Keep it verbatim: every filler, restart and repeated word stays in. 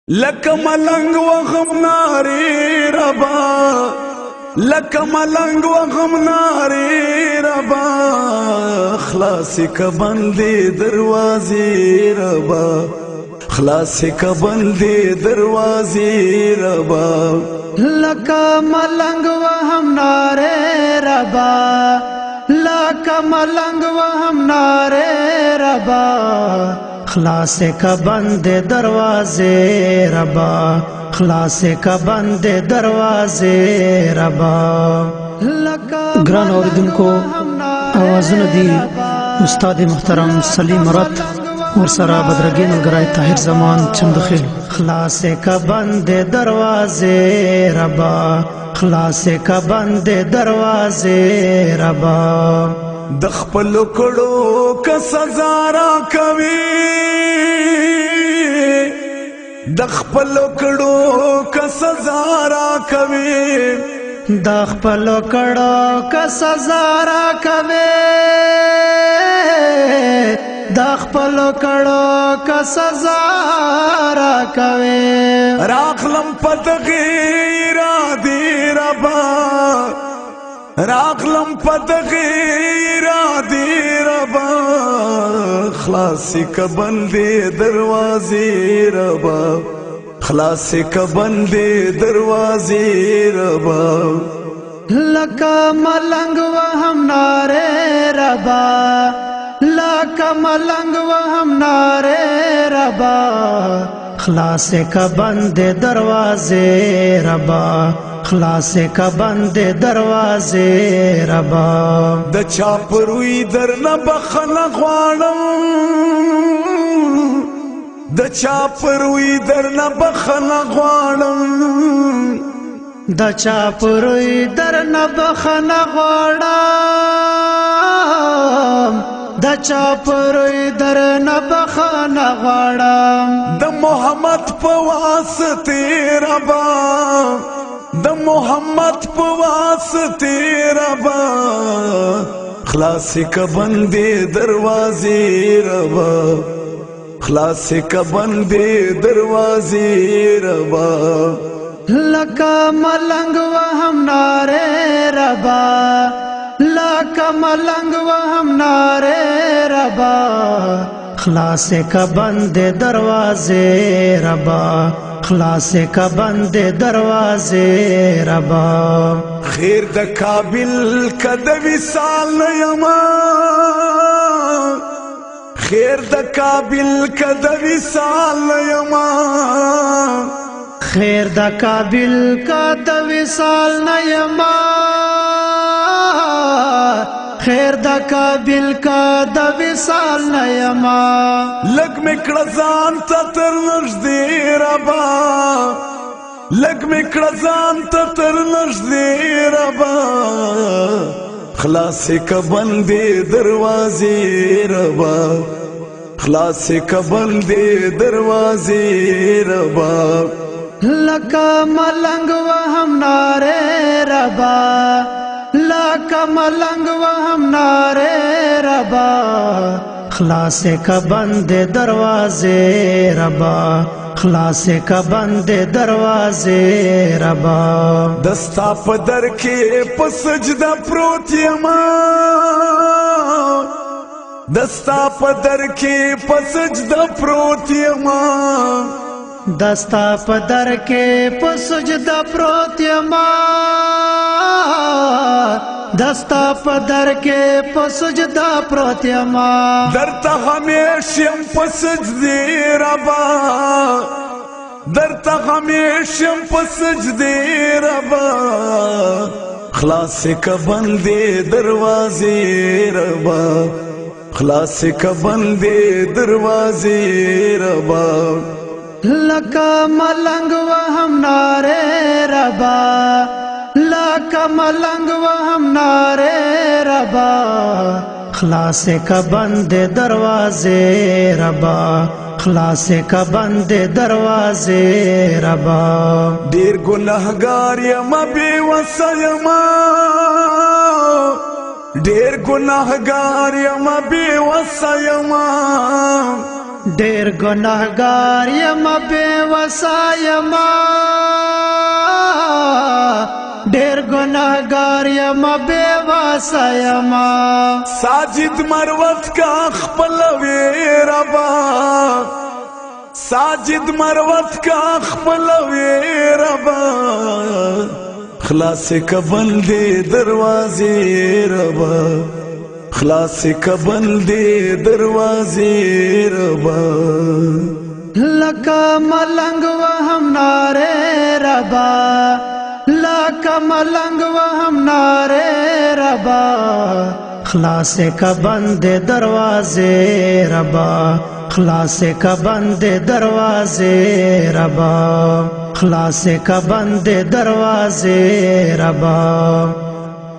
لکه ملنګ وغم نارې ربا لکه ملنګ وغم نارې ربا خلاص ک بندې دروازې ربا خلاص ک بندې دروازې ربا لکه ملنګ وهم نارې ربا لکه ملنګ وهم نارې ربا خلاص کا بند دروازے ربا خلاص کا بند دروازے ربا گران اوردونکو آوازونه دي استاد محترم سلیم مراد ورسره بدرګي ملګری طاهر زمان چندخیل خلاص کا بند دروازے ربا خلاص کا بند دروازے ربا د خپل کړو ک سزا را کوي د خپل کړو ک سزا را کوي د خپل کړو ک سزا را کوي د خپل کړو ک سزا را کوي راخلم پتغیر دی ربا راغلم پتغیر دی ربا خلاص ک بندې دروازې ربا خلاص ک بندې دروازې ربا لکه ملنګ وهم نارې ربا لکه ملنګ وهم نارې ربا خلاص ک بندې دروازې ربا خلاص کا بند دروازے ربا د چا پروي در نه بخنه غواړم د چا پروي در نه بخنه غواړم د چا پروي در نه بخنه غواړم د چا پروي در نه بخنه غواړم د محمد په واسطه ربا د محمد په واسطه ربا خلاص ک بندې دروازې ربا خلاص ک بندې دروازې ربا لکه ملنګ وهم نارې ربا لکه ملنګ وهم نارې ربا خلاص ک بندې دروازې ربا خلاص کا بند دروازے ربا خیر د کابل کد وصال یما خیر د کابل کد وصال یما خیر د کابل کد وصال یما خیر د کابل کد وصال یما لګ میکړه ځان ته تر نږدې ربا لګ میکړه ځان ته تر نږدې ربا خلاص ک بندې دروازې ربا خلاص ک بندې دروازې ربا لکه ملنګ وهم نارې ربا لکه ملنګ وهم نارې ربا خلاص کا بند دروازے ربا خلاص کا بند دروازے ربا دستا په در کې په سجده پروت یما دستا په در کې په سجده پروت یما دستا په در کې په سجده پروت یما دستا په در کې په سجده پروت یما درته همیشم په سجدې ربا درته همیشم په سجدې ربا خلاص ک بندې دروازې ربا خلاص ک بندې دروازې ربا لکه ملنګ وهم نارې ربا لکه ملنګ وهم نارې ربا خلاص کا بند دروازے ربا خلاص کا بند دروازے ربا ډیر ګناهګار یم بے وسه یم ډیر ګناهګار یم بے وسه یم ډېر ګناهګار یم بے وسا یم ډېر ګناهګار یم بے وسا یم ساجد مروت کا خپل وی ربا ساجد مروت کا خپل وی ربا خلاص کبل دے دروازے ربا خلاص کبل دے دروازے ربا لکا ملنگ وهم نارے ربا لکا ملنگ وهم نارے ربا خلاص کبند دروازے ربا خلاص کبند دروازے ربا خلاص کبند دروازے ربا